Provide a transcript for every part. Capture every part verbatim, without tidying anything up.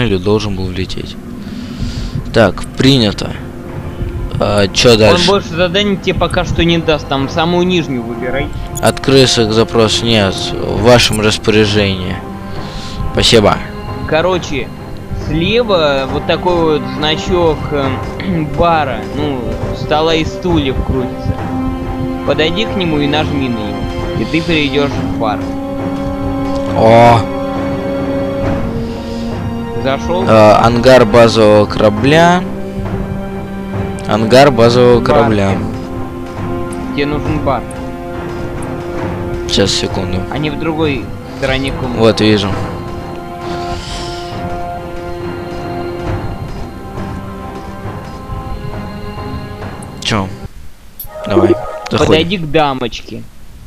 или должен был влететь. Так, принято. А, чё дальше? Он больше заданий тебе пока что не даст, там самую нижнюю выбирай. От крысок запрос нет, в вашем распоряжении. Спасибо. Короче, слева вот такой вот значок э, бара, ну, стола и стульев крутится. Подойди к нему и нажми на него, и ты перейдешь в бар. О! Зашел? Э, ангар базового корабля. Ангар базового Бар. корабля. Тебе нужен бар. Сейчас, секунду. А не в другой стороне комнаты. Вот, вижу. Чё? Давай, заходи. Подойди к дамочке.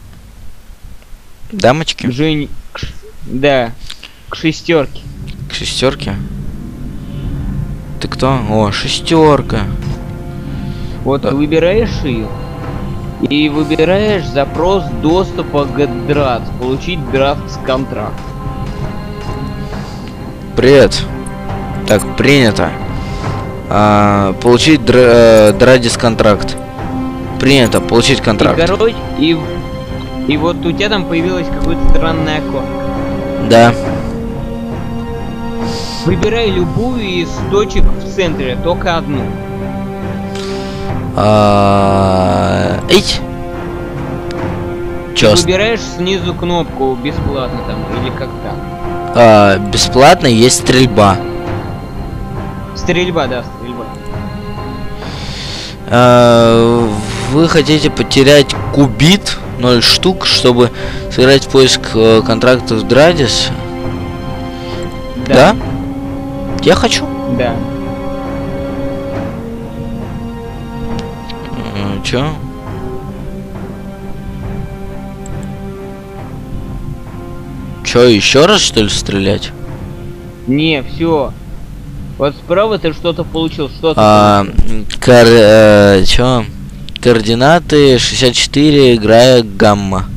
Дамочки? К Жень... к ш- Да. К шестерке. К шестерке? Ты кто? О, шестерка. Вот Да. выбираешь ее. И выбираешь запрос доступа к драфт. Получить драфт контракт. Привет. Так, принято. А, получить др э, драдис контракт. Принято, получить контракт. И, короче, и, и вот у тебя там появилось какое-то странное окошко. Да. Выбирай любую из точек в центре, только одну. А, Эть. Чё? Выбираешь снизу кнопку бесплатно там или как так. А, бесплатно есть стрельба. Стрельба, да, стрельба. А, вы хотите потерять кубит ноль штук, чтобы сыграть в поиск э, контрактов Драдис? Да. Да? Я хочу. Да. М, Чё? Чё, еще раз что ли стрелять? Не, все. Вот справа ты что-то получил, что-то. А, кор, э, чё? Координаты шестьдесят четыре, Грая Гамма.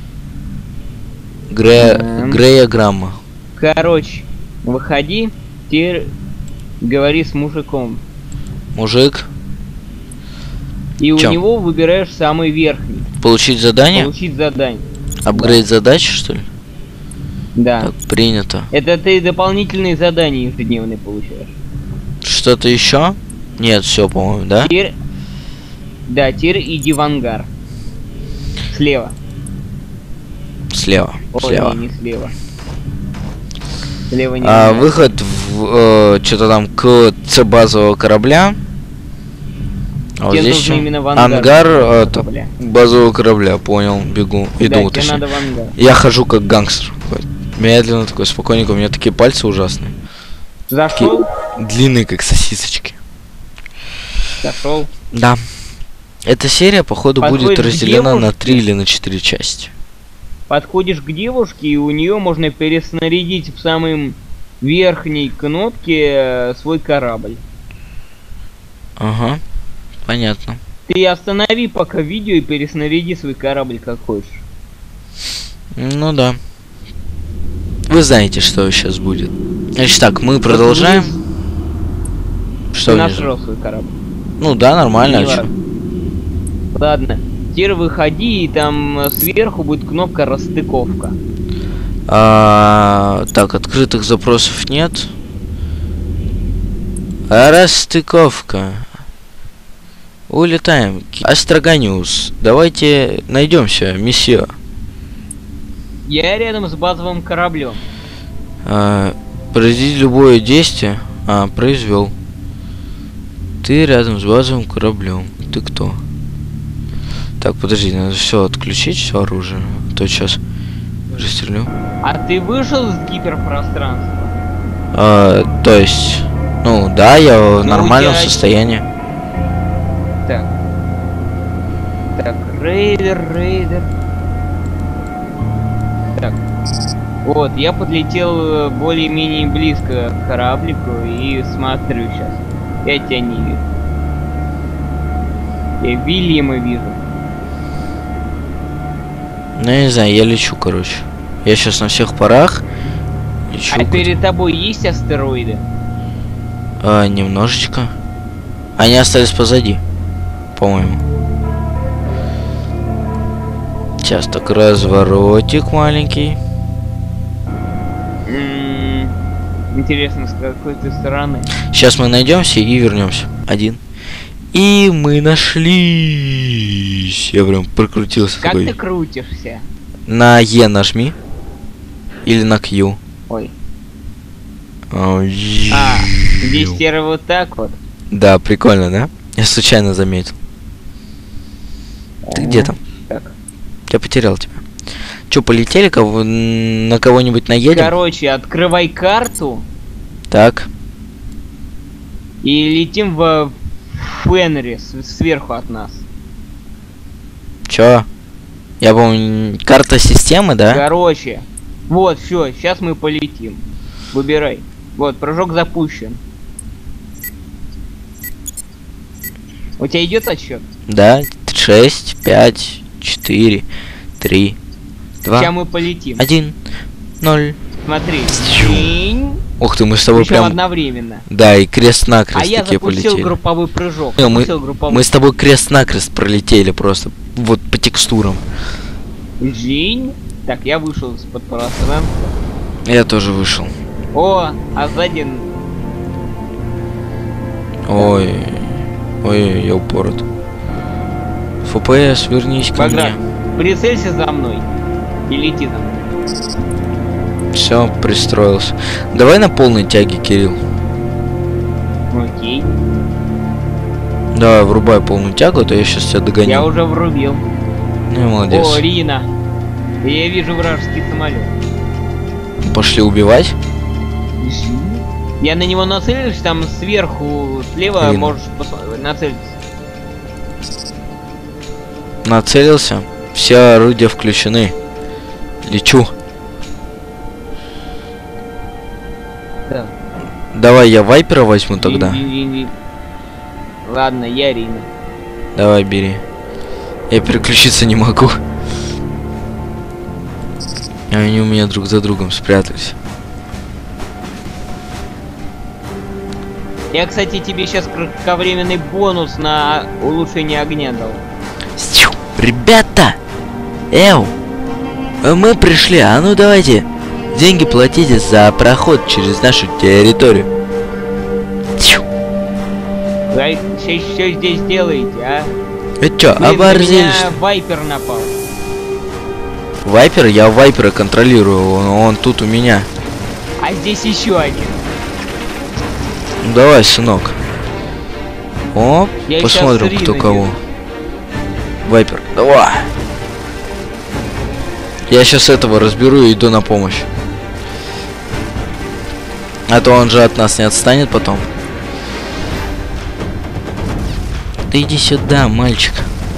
Грея, Эм. Грея Грамма. Короче, выходи, теперь говори с мужиком. Мужик, И Чё? у него выбираешь самый верхний. получить задание? Получить задание. Апгрейд задачи, что ли? Да. Так, принято. Это ты дополнительные задания ежедневные получаешь. Что-то еще? Нет, все, по-моему, да? Теперь... Да, теперь иди в ангар. Слева. Слева. Ой, Слева. не, не слева. Слева не А, ангар. выход в э, что-то там к Ц базового корабля. А вот Тебе здесь нужно чё? именно в ангар. Ангар э, т- Корабля. базового корабля, понял, бегу, иду, Да, тебе точнее. надо в ангар. Я хожу как гангстер. такой, Медленно такой, спокойненько. У меня такие пальцы ужасные. Зашел? Длинные, как сосисочки. Зашел. Да. Эта серия, походу, Подходишь будет к разделена на девушке. три или на четыре части. Подходишь к девушке, и у нее можно переснарядить в самой верхней кнопке э, свой корабль. Ага. Понятно. Ты останови пока видео и переснаряди свой корабль как хочешь. Ну да. Вы знаете, что сейчас будет. Значит так, мы продолжаем. Что Ты внизу? нашел свой корабль. Ну да, нормально. Не а чё? важно. Ладно. Теперь выходи, и там э, сверху будет кнопка расстыковка. А, так, открытых запросов нет. Расстыковка. Улетаем. Астроганиус. Давайте найдемся, месье. Я рядом с базовым кораблем. А, произведи любое действие. А, произвел. Ты рядом с базовым кораблем. Ты кто? Так, подожди, надо все отключить, все оружие. А то сейчас застрелю. А ты вышел из гиперпространства? А, то есть, ну да, я в Ну, нормальном я- состоянии. Так. Так, рейдер, рейдер. Так. Вот, я подлетел э, более-менее близко к кораблику и смотрю сейчас. Я тебя не вижу. Я Вильяма вижу. Ну, я не знаю, я лечу, короче. Я сейчас на всех парах. Ищу. А перед тобой есть астероиды? А, немножечко. Они остались позади, по-моему. Сейчас так разворотик маленький. М-м, интересно, с какой ты стороны? Сейчас мы найдемся и вернемся. Один. И мы нашлись. Я прям прокрутился. Как такой. ты крутишься? На Е нажми. Или на Q. Ой. Ой. А, здесь теперь вот так вот. Да, прикольно, да? Я случайно заметил. Ты где там? Так. Я потерял тебя. Че, полетели? Кого на кого-нибудь наедем? Короче, открывай карту Так. и летим в Фенрис сверху от нас. Чё? Я помню, карта системы, да? Короче, вот, все, сейчас мы полетим. Выбирай. Вот, прыжок запущен. У тебя идет отсчет? Да. Шесть, пять, четыре, три, два, Сейчас мы полетим. один, ноль. Смотри. Тю. Динь. Ух ты, мы с тобой Причем прям... одновременно. Да, и крест-накрест А я такие запустил полетели. групповой прыжок. Не, мы, Запустил групповой. мы с тобой крест-накрест пролетели просто. Вот по текстурам. Жень. Так, я вышел из-под пространства. Я тоже вышел. О, а сзади... Ой. Ой, я упорот. ФПС, вернись ко Баграт, мне. прицелься за мной. И лети за мной. Все, пристроился. Давай на полной тяге, Кирилл. Окей. Давай, врубай полную тягу, а то я сейчас тебя догоню. Я уже врубил. Ну, молодец. О, Рина. Я вижу вражеский самолет. Пошли убивать. Я на него нацелюсь, там сверху, слева Рина. можешь пос- нацелиться. Нацелился. Все орудия включены. Лечу. Да. Давай я вайпера возьму тогда. Вин-вин-вин-вин. Ладно, я Рина. Давай, бери. Я переключиться не могу. Они у меня друг за другом спрятались. Я, кстати, тебе сейчас кратковременный бонус на улучшение огня дал. Стю. Ребята! Эу! Мы пришли, а ну давайте. Деньги платите за проход через нашу территорию. Стю. Вы что здесь делаете, а? Вы чё, Блин, на оборзели, меня что ли? Вайпер напал. Вайпер? Я Вайпера контролирую, он, он тут у меня. А здесь еще один. Ну давай, сынок. О, Я посмотрим, щас кто Рина кого. вижу. Вайпер, давай. Я сейчас этого разберу и иду на помощь. А то он же от нас не отстанет потом. Да иди сюда, мальчик.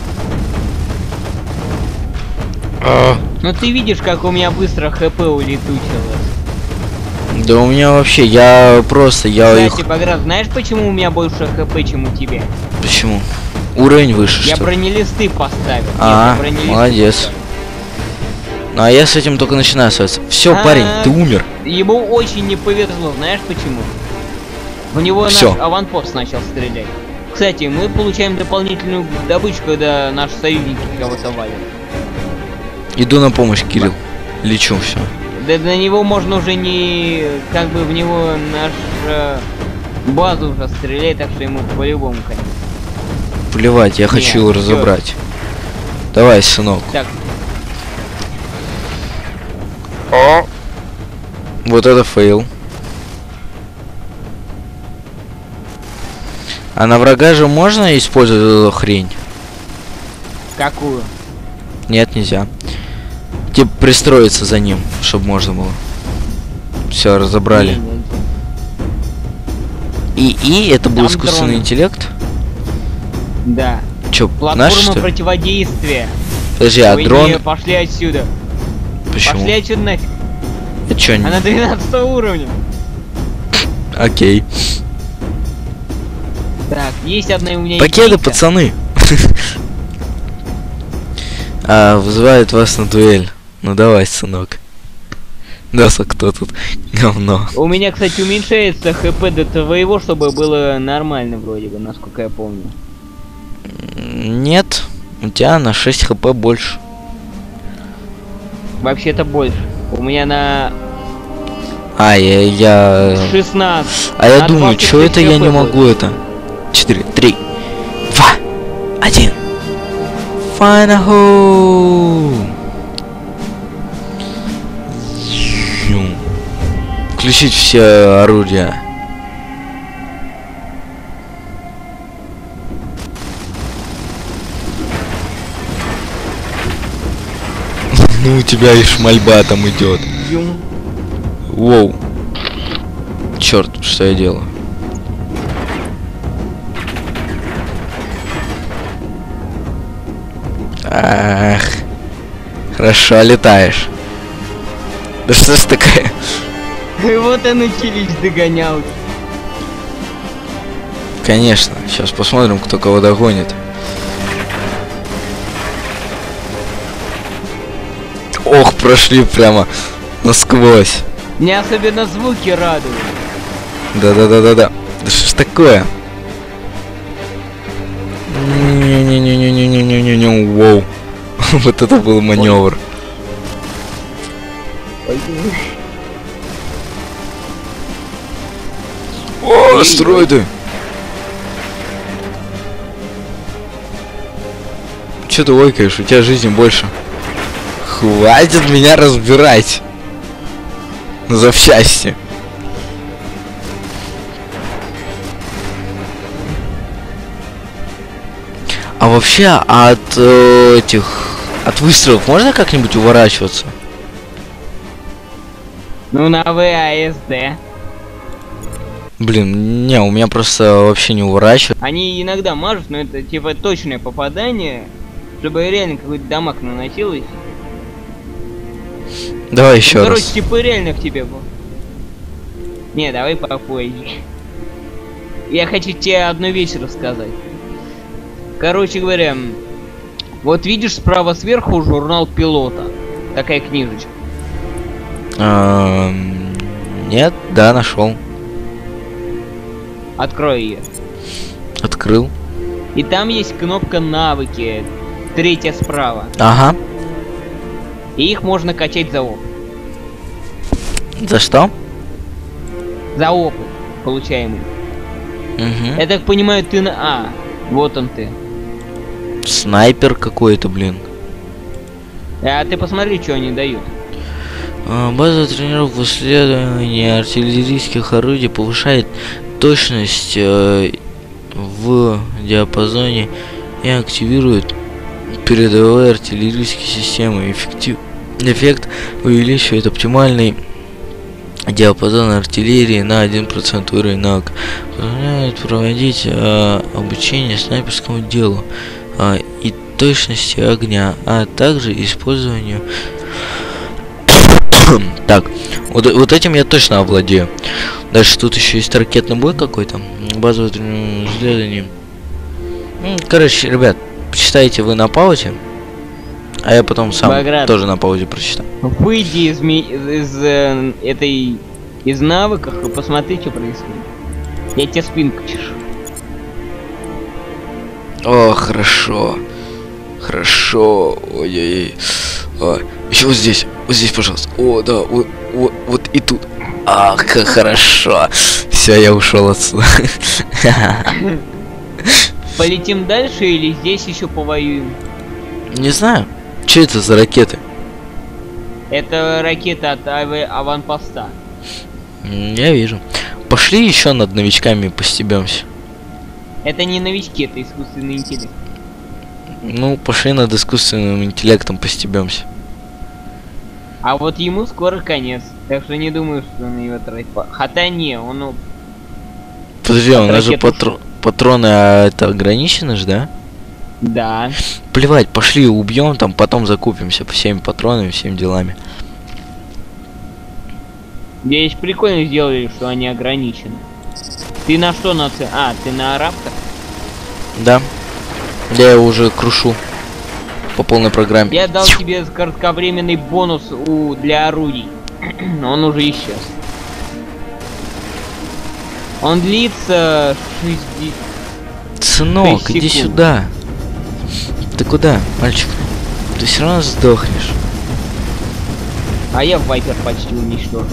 А. Ну ты видишь, как у меня быстро ХП улетучилось. Да у меня вообще, я просто, я Кстати, их... Баграт, знаешь, почему у меня больше ХП, чем у тебя? Почему? Уровень выше, Я что ли? бронелисты поставил. А, Я бронелисты молодец. поставил. Ну а я с этим только начинаю связаться. Все, парень, А, ты умер. Ему очень не повезло, знаешь почему? В него Всё. наш аванпост начал стрелять. Кстати, мы получаем дополнительную добычу, когда наши союзники кого-то валят. Иду на помощь, Кирилл. Лечу, все. Да на него можно уже не... Как бы в него наша база уже стреляет, так что ему по-любому конец. Плевать, я Не, хочу его всё. разобрать. Давай, сынок. Так, Вот это фейл. А на врага же можно использовать эту хрень? какую? Нет, нельзя. Типа пристроиться за ним, чтобы можно было. Все, разобрали. Не, не, И и это был Там искусственный дроны. интеллект? Да. Чё, наш Платформа что ли? противодействия. Подожди, а Ой, дрон? не, пошли отсюда. Почему? Пошли отсюда нафиг. Это чё, не- Она двенадцатого уровня. Окей. Так, есть одна у меня Покеды, идейка. пацаны. А, вызывает вас на дуэль. Ну давай, сынок. Даса, кто тут? Говно. У меня, кстати, уменьшается хп до твоего, чтобы было нормально вроде бы, насколько я помню. Нет, у тебя на шесть хп больше. Вообще-то больше. У меня на А, я... я... шестнадцать. А я на думаю, что это я не хп могу будет. это? четыре, три, два, один. Final home. Ю. Включить все орудия. Ну у тебя и шмальба там идет. Юм. Воу. Черт, что я делаю? Ах. Хорошо летаешь. Да что ж такое? И вот и начались догонялки. Конечно. Сейчас посмотрим, кто кого догонит. Ох, прошли прямо насквозь. Мне особенно звуки радуют. Да-да-да-да-да. Да что ж такое? Не-не-не-не-не-не-не-не-не. Воу. Вот это был маневр. О, астероиды! Че ты ойкаешь? У тебя жизни больше. Хватит меня разбирать на запчасти. А вообще от э, этих от выстрелов можно как-нибудь уворачиваться? Ну на ВАСД. Блин, не, у меня просто вообще не уворачивает. Они иногда мажут, но это типа точное попадание, чтобы реально какой-то дамаг наносилось. Давай еще ну, раз. короче, типа реально к тебе был. Не, давай попозже. Я хочу тебе одну вещь рассказать. Короче говоря, вот видишь справа сверху журнал пилота. Такая книжечка. А, нет, да, нашел. Открой ее. Открыл. И там есть кнопка навыки. Третья справа. Ага. И их можно качать за опыт. За что? За опыт получаемый. Угу. Я так понимаю, ты на... А, вот он ты. Снайпер какой-то, блин. А ты посмотри, что они дают. А, база тренировок в исследовании артиллерийских орудий повышает точность э, в диапазоне и активирует передовые артиллерийские системы. Эффектив... Эффект увеличивает оптимальный диапазон артиллерии на один процент уровень навыка. Позволяет проводить э, обучение снайперскому делу э, и точности огня, а также использованию. Так, вот, вот этим я точно овладею. Дальше тут еще есть ракетный бой какой-то. Базовое исследование. Короче, ребят, почитайте вы на паузе. А я потом сам Баграт, тоже на паузе прочитаю. Выйди из, ми... из э, этой... из навыков и посмотри, что происходит. Я тебе спинку чешу. О, хорошо. Хорошо. Ой-ой-ой. А, еще вот здесь. Вот здесь, пожалуйста. О, да, вот, вот, вот и тут. Ах, как хорошо. Все, я ушел отсюда. Полетим дальше или здесь еще повоюем? Не знаю. Что это за ракеты? Это ракета от ав- аванпоста. Я вижу. Пошли еще над новичками постебемся. Это не новички, это искусственный интеллект. Ну, пошли над искусственным интеллектом постебемся. А вот ему скоро конец. Так что не думаю, что он его тратит. Хотя не, он... ну, Подожди, у нас же ракету патро... патроны, а это ограничены же, да? Да. Плевать, пошли убьем, там потом закупимся всеми патронами, всеми делами. Здесь прикольно сделали, что они ограничены. Ты на что нацелен? А, ты на раптор? Да. Я его уже крушу. По полной программе. Я дал тебе кратковременный бонус у... для орудий. Он уже исчез. Он длится шестьдесят... Сынок, шесть иди секунд. сюда. Ты куда, мальчик? Ты все равно сдохнешь. А я Вайпер почти уничтожил.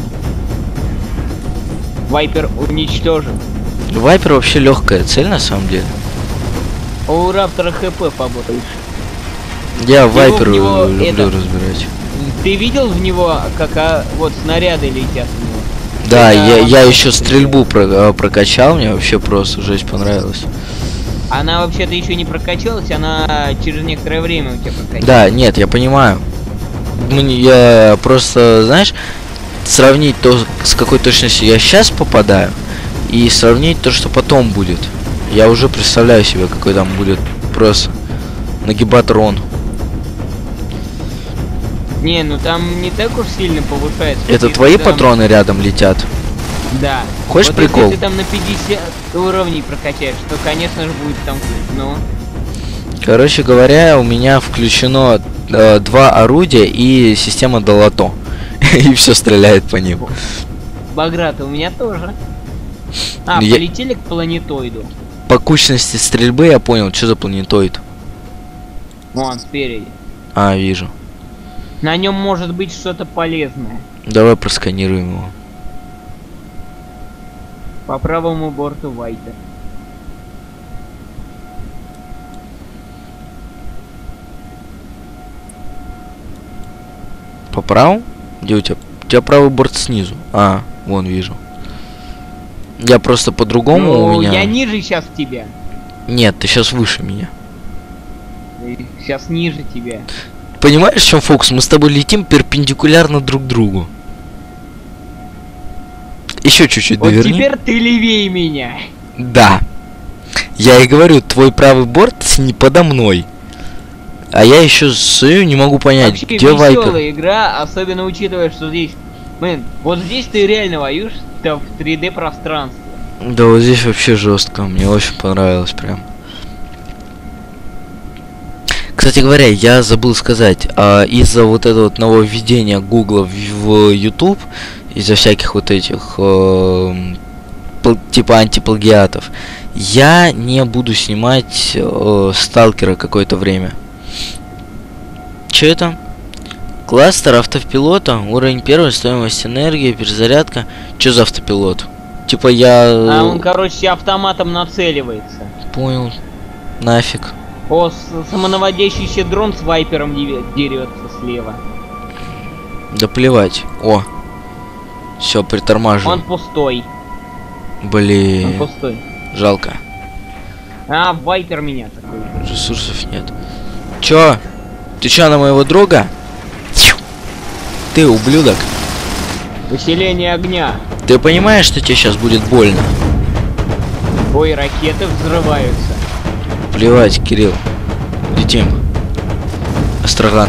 Вайпер уничтожен. Вайпер вообще легкая цель на самом деле. А у Раптора ХП побольше. Я Его Вайперу в него люблю это- разбирать. Ты видел в него, как а, вот снаряды летят в него? Да, Это я, он я просто еще стреляет. стрельбу про- прокачал, мне вообще просто жесть понравилось. Она вообще-то еще не прокачалась, она через некоторое время у тебя прокачалась. Да, нет, я понимаю. Мне, я просто, знаешь, сравнить то, с какой точностью я сейчас попадаю, и сравнить то, что потом будет. Я уже представляю себе, какой там будет просто нагибатрон. Не, ну там не так уж сильно повышается. Это Если твои там- патроны рядом летят? Да. Хочешь Вот прикол? Если ты там на пятьдесят уровней прокачаешь, то, конечно же, будет там, ну... Короче говоря, у меня включено э, два орудия и система долото. И все стреляет по ним. Баграта у меня тоже. А, Я- полетели к планетоиду. По кучности стрельбы я понял, что за планетоид. Вон, спереди. А, вижу. На нем может быть что-то полезное. Давай просканируем его. По правому борту Вайпер. По праву? Где у тебя? У тебя правый борт снизу. А, вон вижу. Я просто по-другому Ну, у меня. я ниже сейчас тебя. Нет, ты сейчас выше меня. Сейчас ниже тебя. Понимаешь, в чем фокус? Мы с тобой летим перпендикулярно друг другу. Еще чуть-чуть Вот доверни. теперь ты левее меня. Да. Я и говорю, твой правый борт не подо мной. А я еще стою, не могу понять, Вообще где Вайпер. веселая игра, особенно учитывая, что здесь... Блин, вот здесь ты реально воюешь в три дэ пространстве. Да вот здесь вообще жестко, мне очень понравилось прям. Кстати говоря, я забыл сказать, а, из-за вот этого вот нововведения Гугла в, в YouTube, из-за всяких вот этих э, пл- типа антиплагиатов, я не буду снимать э, Сталкера какое-то время. Че это? Кластер автопилота, уровень первый, стоимость энергии, перезарядка. Че за автопилот? Типа я... А он, короче, автоматом нацеливается. Понял. Нафиг. О, с- самонаводящийся дрон с вайпером деве- дерется слева. Да плевать. О. Все, притормаживаю. Он пустой. Он Блин. пустой. Жалко. А, вайпер меня такой. Ресурсов нет. Чё? Ты чё, на моего друга? Тьфу. Ты ублюдок. Усиление огня. Ты понимаешь, что тебе сейчас будет больно? Ой, ракеты взрываются. Плевать, Кирилл. Летим. Астраган.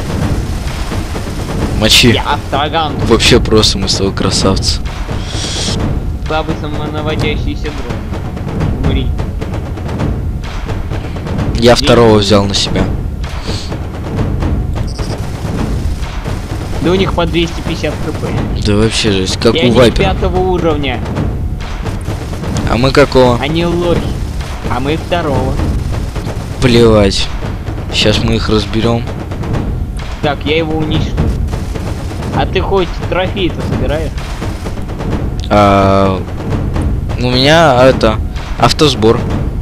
Мочи. Я Астраган. Вообще просто мы с тобой красавцы. Слабый самонаводящийся дрон. Умри. Я второго взял на себя. Да у них по двести пятьдесят хп. Да вообще жесть, как И у они Вайпера. пятого уровня. А мы какого? Они лохи. А мы второго. Плевать. Сейчас мы их разберем. Так, я его уничтожу. А ты хоть трофей-то собираешь? А, у меня это автосбор.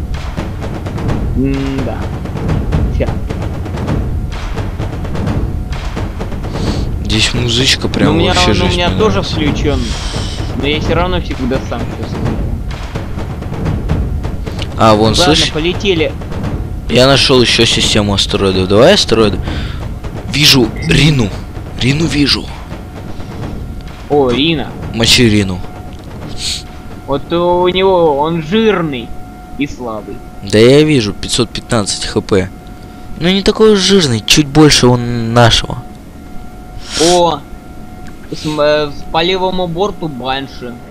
М-да. Ща. Здесь музычка Ну, прям у меня, вообще он у жесть меня мне тоже нравится. включен. Но я все равно всегда сам все собираю. А, вон, Ладно, слышь, полетели. я нашел еще систему астероидов. Давай астероиды. Вижу Рину. Рину вижу. О, Рина. Мочи Рину. Вот у него он жирный и слабый. Да я вижу, пятьсот пятнадцать хп. Ну не такой уж жирный, чуть больше он нашего. О, с, э, с- по левому борту Банши.